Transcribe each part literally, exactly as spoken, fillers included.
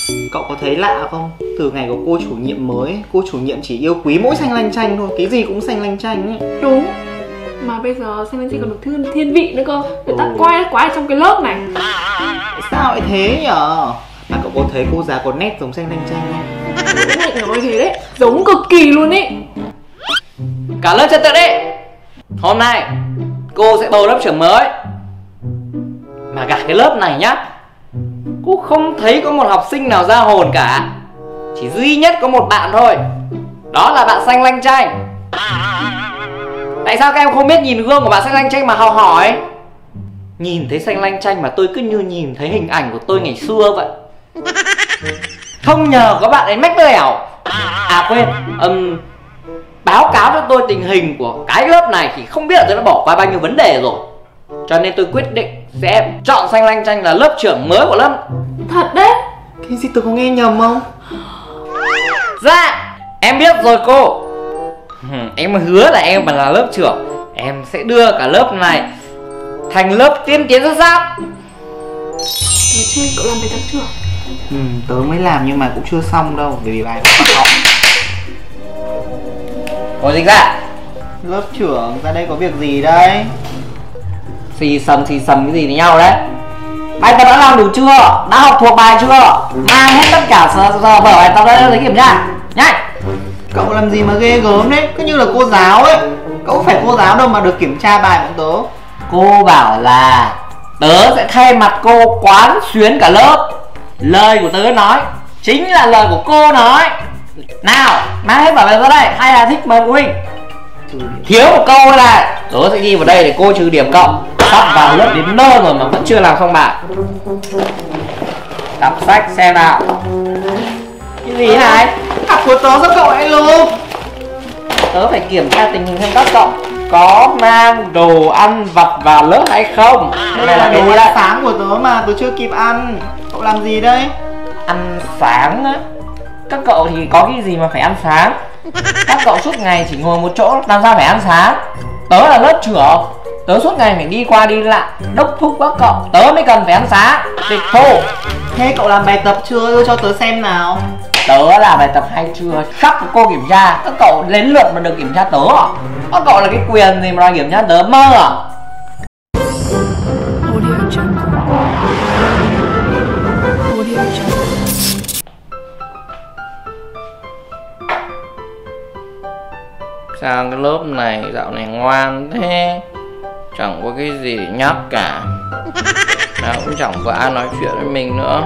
Cậu có thấy lạ không? Từ ngày có cô chủ nhiệm mới, cô chủ nhiệm chỉ yêu quý mỗi xanh lanh chanh thôi, cái gì cũng xanh lanh chanh ấy. Đúng. Mà bây giờ xanh lanh chanh còn được thiên, thiên vị nữa cơ. Người ta quay quá ở trong cái lớp này. Sao lại thế nhở? Mà cậu có thấy cô giáo có nét giống xanh lanh chanh không? Đúng định nói thế đấy, giống cực kỳ luôn ấy. Cả lớp trật tự đi. Hôm nay cô sẽ bầu lớp trưởng mới. Mà cả cái lớp này nhá, cô không thấy có một học sinh nào ra hồn cả. Chỉ duy nhất có một bạn thôi, đó là bạn xanh lanh chanh. Tại sao các em không biết nhìn gương của bạn xanh lanh chanh mà học hỏi? Nhìn thấy xanh lanh chanh mà tôi cứ như nhìn thấy hình ảnh của tôi ngày xưa vậy. Không nhờ có bạn ấy mách lẻo. À quên, um, báo cáo cho tôi tình hình của cái lớp này thì không biết là tôi đã bỏ qua bao nhiêu vấn đề rồi. Cho nên tôi quyết định sẽ chọn xanh lanh chanh là lớp trưởng mới của lớp. Thật đấy? Cái gì, tôi có nghe nhầm không? Dạ, em biết rồi cô. Em hứa là em mà là lớp trưởng, em sẽ đưa cả lớp này thành lớp tiên tiến xuất sắc. Tớ chơi, cậu làm bài tập chưa? Ừ, tớ mới làm nhưng mà cũng chưa xong đâu, bởi vì bài nó bắt học. Ủa Dịch ra. Lớp trưởng ra đây có việc gì đây? Xì xầm xì xầm cái gì với nhau đấy? Bài tập đã làm đủ chưa? Đã học thuộc bài chưa? Mang hết tất cả giờ, giờ vở bài tập ra lấy kiểm tra. Nhanh. Cậu làm gì mà ghê gớm đấy, cứ như là cô giáo ấy. Cậu không phải cô giáo đâu mà được kiểm tra bài bọn tớ. Cô bảo là tớ sẽ thay mặt cô quán xuyến cả lớp. Lời của tớ nói chính là lời của cô nói. Nào, mang hết vở bài ra đây, hay là thích mời phụ huynh? Thiếu một câu là tớ sẽ ghi vào đây để cô trừ điểm cậu. Sắp vào lớp đến nơi rồi mà vẫn chưa làm xong bài. Đọc sách xem nào. Cái gì này? Học của tớ sao cậu lại lùm? Tớ phải kiểm tra tình hình xem các cậu có mang đồ ăn vặt vào lớp hay không. Đây là, là đồ ăn sáng của tớ mà, tớ chưa kịp ăn. Cậu làm gì đây? Ăn sáng á? Các cậu thì có cái gì mà phải ăn sáng? Các cậu suốt ngày chỉ ngồi một chỗ, làm sao phải ăn sáng? Tớ là lớp trưởng, tớ suốt ngày phải đi qua đi lại đốc thúc các cậu, tớ mới cần phải ăn sáng. Tịch thu. Thế cậu làm bài tập chưa? Đưa cho tớ xem nào. Tớ làm bài tập hay chưa? Sắp có cô kiểm tra, các cậu đến lượt mà được kiểm tra tớ à? Các cậu là cái quyền gì mà đòi kiểm tra tớ, mơ à? Sao cái lớp này dạo này ngoan thế? Chẳng có cái gì để nhắc cả. Nào cũng chẳng có ai nói chuyện với mình nữa.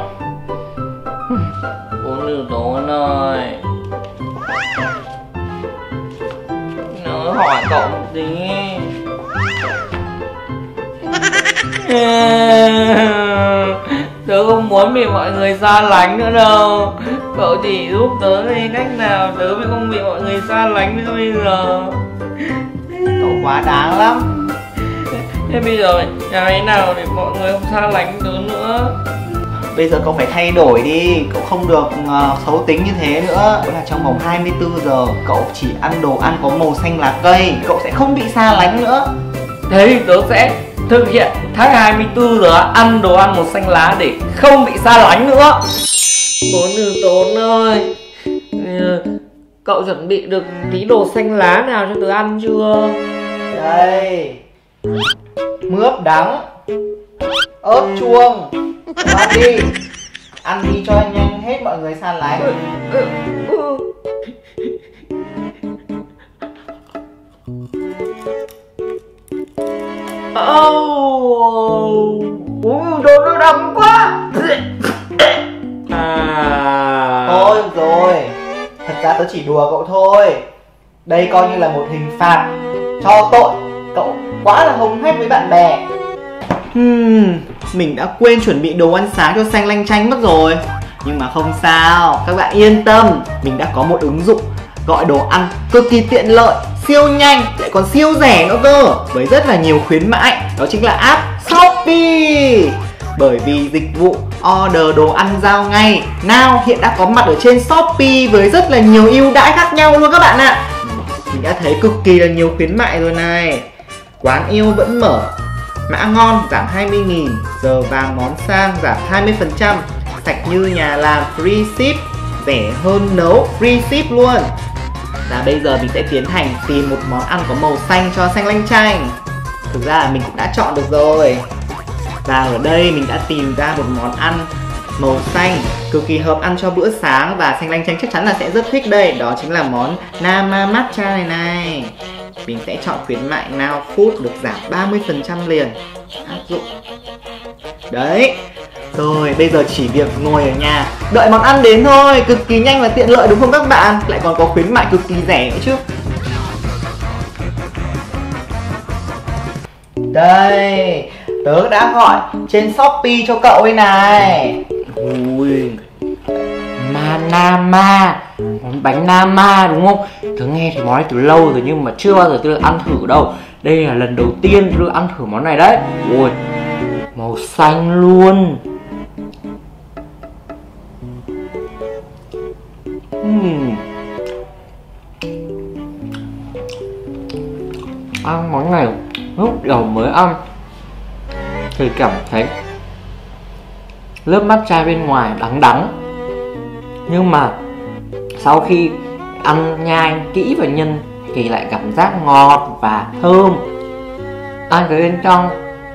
Uống từ tốn ơi. Nhớ hỏi cậu một tí. Tớ không muốn bị mọi người xa lánh nữa đâu. Cậu chỉ giúp tớ đi cách nào tớ mới không bị mọi người xa lánh nữa bây giờ. Cậu quá đáng lắm. Thế bây giờ làm thế nào để mọi người không xa lánh tớ nữa? Bây giờ cậu phải thay đổi đi. Cậu không được uh, xấu tính như thế nữa. Đó là trong vòng hai mươi tư giờ cậu chỉ ăn đồ ăn có màu xanh lá cây, cậu sẽ không bị xa lánh nữa. Thế thì tớ sẽ thực hiện tháng hai mươi tư giờ ăn đồ ăn màu xanh lá để không bị xa lánh nữa. Bốn từ tốn ơi, cậu chuẩn bị được tí đồ xanh lá nào cho tớ ăn chưa? Đây, mướp đắng, ớt chuông. Ăn đi, ăn đi cho nhanh hết mọi người xa lánh. Oh, uống đồ nó đắng quá. À. Thôi rồi, thật ra tớ chỉ đùa cậu thôi. Đây coi như là một hình phạt cho tội cậu quá là hống hách với bạn bè. Hmm, mình đã quên chuẩn bị đồ ăn sáng cho xanh lanh chanh mất rồi. Nhưng mà không sao, các bạn yên tâm. Mình đã có một ứng dụng gọi đồ ăn cực kỳ tiện lợi, siêu nhanh, lại còn siêu rẻ nữa cơ, với rất là nhiều khuyến mãi. Đó chính là app Shopee. Bởi vì dịch vụ order đồ ăn giao ngay Now hiện đã có mặt ở trên Shopee với rất là nhiều ưu đãi khác nhau luôn các bạn ạ. Mình đã thấy cực kỳ là nhiều khuyến mại rồi này. Quán yêu vẫn mở, mã ngon giảm hai mươi nghìn, giờ vàng món sang giảm hai mươi phần trăm, sạch như nhà làm, free ship, rẻ hơn nấu, free ship luôn. Và bây giờ mình sẽ tiến hành tìm một món ăn có màu xanh cho xanh lanh chanh. Thực ra là mình cũng đã chọn được rồi. Và ở đây mình đã tìm ra một món ăn màu xanh cực kỳ hợp ăn cho bữa sáng và xanh lanh chanh chắc chắn là sẽ rất thích đây. Đó chính là món Nama Matcha này này. Mình sẽ chọn khuyến mại Now Food được giảm ba mươi phần trăm liền. Áp dụng. Đấy. Rồi bây giờ chỉ việc ngồi ở nhà đợi món ăn đến thôi. Cực kỳ nhanh và tiện lợi đúng không các bạn? Lại còn có khuyến mại cực kỳ rẻ nữa chứ. Đây, tớ đã gọi trên Shopee cho cậu đây này. Ui, Manama, món bánh Nama đúng không? Tớ nghe thì món này từ lâu rồi nhưng mà chưa bao giờ tớ ăn thử đâu. Đây là lần đầu tiên tớ ăn thử món này đấy. Ui, màu xanh luôn. uhm. Ăn món này lúc đầu mới ăn thì cảm thấy lớp matcha bên ngoài đắng đắng, nhưng mà sau khi ăn nhai kỹ và nhân thì lại cảm giác ngọt và thơm. Ăn cái bên trong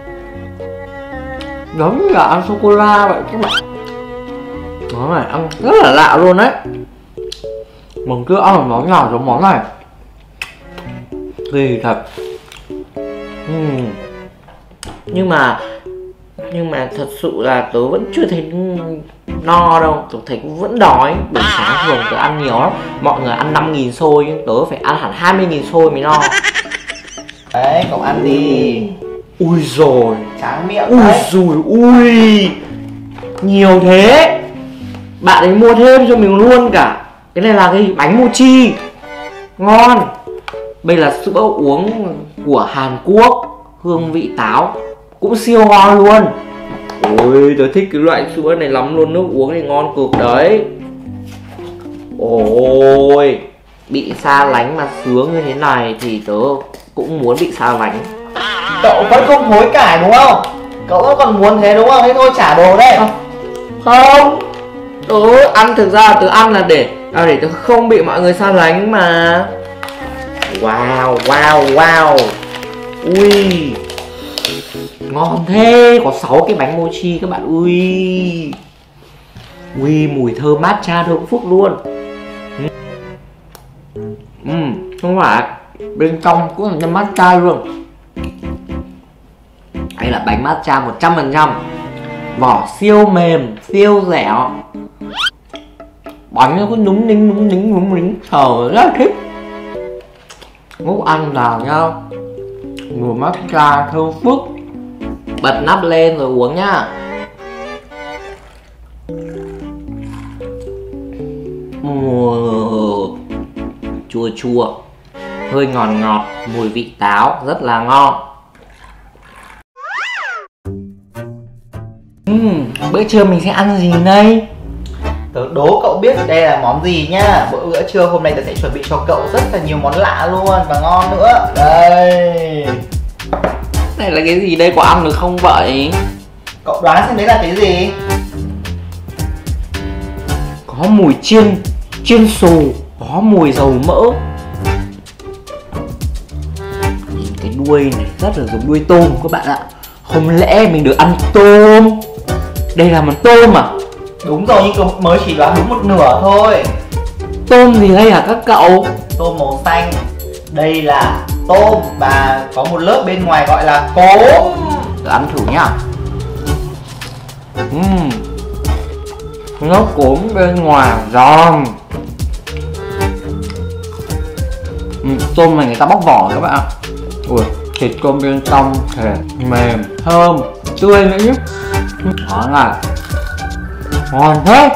giống như là ăn sô cô la vậy các bạn. Món này ăn rất là lạ luôn đấy. Mình chưa ăn một món nào giống món này. Kỳ thật. uhm. Nhưng mà Nhưng mà thật sự là tớ vẫn chưa thấy no đâu. Tớ thấy cũng vẫn đói. Buổi sáng thường tớ ăn nhiều lắm. Mọi người ăn năm nghìn xôi nhưng tớ phải ăn hẳn hai mươi nghìn xôi mới no. Đấy, cậu ăn gì? Ui rồi, tráng miệng ui đấy. rồi, ui nhiều thế. Bạn ấy mua thêm cho mình luôn cả. Cái này là cái bánh mochi. Ngon. Đây là sữa uống của Hàn Quốc, hương vị táo, cũng siêu ngon luôn. Ôi, tớ thích cái loại sữa này lắm luôn. Nước uống thì ngon cực đấy. Ôi, bị xa lánh mà sướng như thế này thì tớ cũng muốn bị xa lánh. Cậu vẫn không hối cải đúng không? Cậu vẫn còn muốn thế đúng không? Thế thôi trả đồ đây. Không, tớ ăn thực ra tớ ăn là để à, để tớ không bị mọi người xa lánh mà. Wow, wow, wow. Ui, ngon thế. Có sáu cái bánh mochi các bạn. Ui, ui mùi thơm matcha thơm phức luôn. Uhm, không phải, bên trong cũng là nhân matcha luôn. Đây là bánh matcha một trăm phần trăm. Vỏ siêu mềm, siêu dẻo. Bánh nó cứ núng nính núng nính núng nính. Thở rất thích. Lúc ăn vào nha, mùi matcha thơm phức. Bật nắp lên rồi uống nhá. Ồ, chua chua, hơi ngọt ngọt, mùi vị táo rất là ngon. uhm, Bữa trưa mình sẽ ăn gì đây? Tớ đố cậu biết đây là món gì nhá. Bữa bữa trưa hôm nay tớ sẽ chuẩn bị cho cậu rất là nhiều món lạ luôn và ngon nữa. Đây. Này là cái gì đây, có ăn được không vậy? Cậu đoán xem đấy là cái gì? Có mùi chiên, chiên xù, có mùi dầu mỡ. Nhìn cái đuôi này rất là giống đuôi tôm các bạn ạ. Không lẽ mình được ăn tôm? Đây là món tôm à? Đúng rồi, nhưng cậu mới chỉ đoán đúng một nửa thôi. Tôm gì đây hả các cậu? Tôm màu xanh. Đây là tôm và có một lớp bên ngoài gọi là cốm. Thử ăn thử nhá. Uhm. Lớp cốm bên ngoài giòn. uhm, Tôm này người ta bóc vỏ các bạn ạ. Ui, thịt tôm bên trong thề mềm, thơm, tươi nữa chứ. Đó là ngon thế.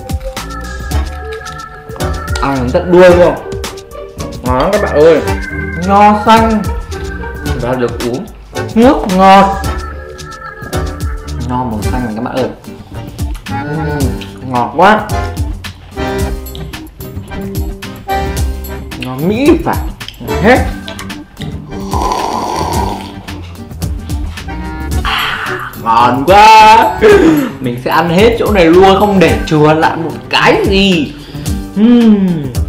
Ăn đến tận đuôi luôn. Đó các bạn ơi, nho xanh và được uống nước ngọt. Nho màu xanh này các bạn ơi. uhm, Ngọt quá. Nho Mỹ thì phải. Hết. À, ngon quá. Mình sẽ ăn hết chỗ này luôn, không để chừa lại một cái gì. uhm.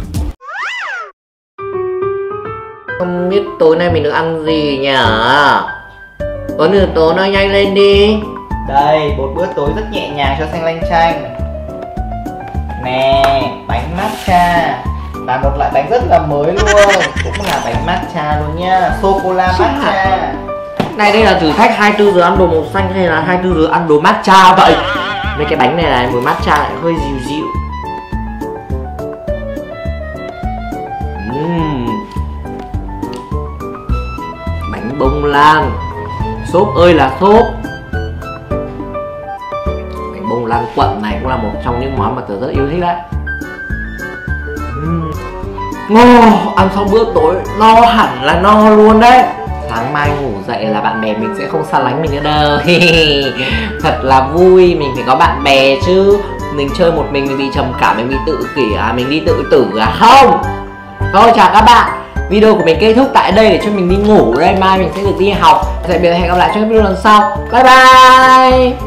Không biết tối nay mình được ăn gì nhỉ? Có nửa tối nói nhanh lên đi. Đây, một bữa tối rất nhẹ nhàng cho Xanh Lanh Chanh. Nè, bánh matcha. Là một loại bánh rất là mới luôn. Cũng là bánh matcha luôn nha. Sô-cô-la matcha. Này đây là thử thách hai mươi tư giờ ăn đồ màu xanh hay là hai mươi tư giờ ăn đồ matcha vậy? Mấy cái bánh này này, mùi matcha lại hơi dịu dịu. uhm. Bánh bông lan. Xốp ơi là xốp. Bánh bông lan quận này cũng là một trong những món mà tớ rất yêu thích đấy. uhm. Ngon, ăn xong bữa tối no hẳn là no luôn đấy. Sáng mai ngủ dậy là bạn bè mình sẽ không xa lánh mình nữa đâu. Thật là vui, mình phải có bạn bè chứ. Mình chơi một mình mình bị trầm cảm, mình bị tự kỷ à, mình đi tự tử à? Không. Thôi chào các bạn. Video của mình kết thúc tại đây để cho mình đi ngủ đây. Mai mình sẽ được đi học. Tạm biệt, hẹn gặp lại trong video lần sau. Bye bye.